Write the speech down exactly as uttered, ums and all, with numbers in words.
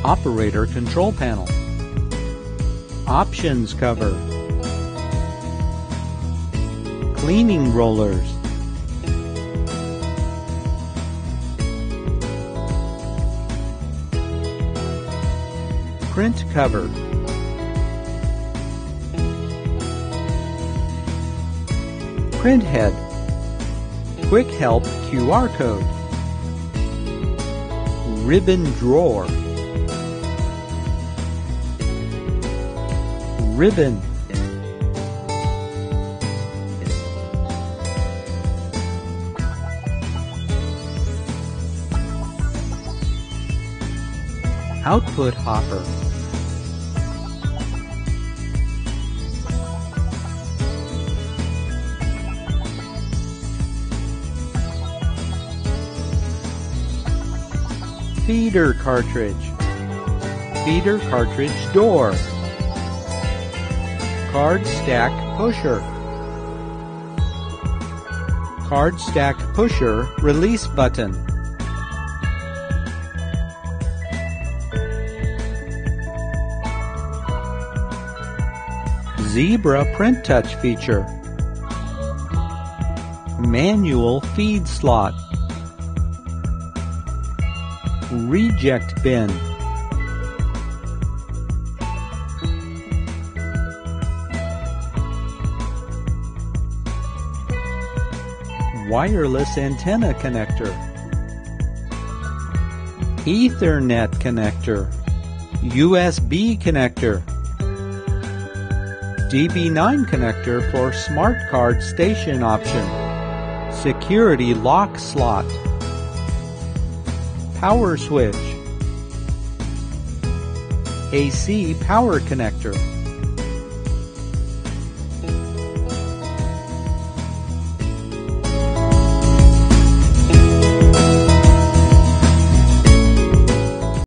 Operator control panel. Options cover. Cleaning rollers. Print cover. Print head. Quick help Q R code. Ribbon drawer. Ribbon. Output hopper. Feeder cartridge. Feeder cartridge door. Card stack pusher. Card stack pusher release button. Zebra print touch feature. Manual feed slot. Reject bin. Wireless antenna connector. Ethernet connector. U S B connector. D B nine connector for smart card station option. Security lock slot. Power switch. A C power connector.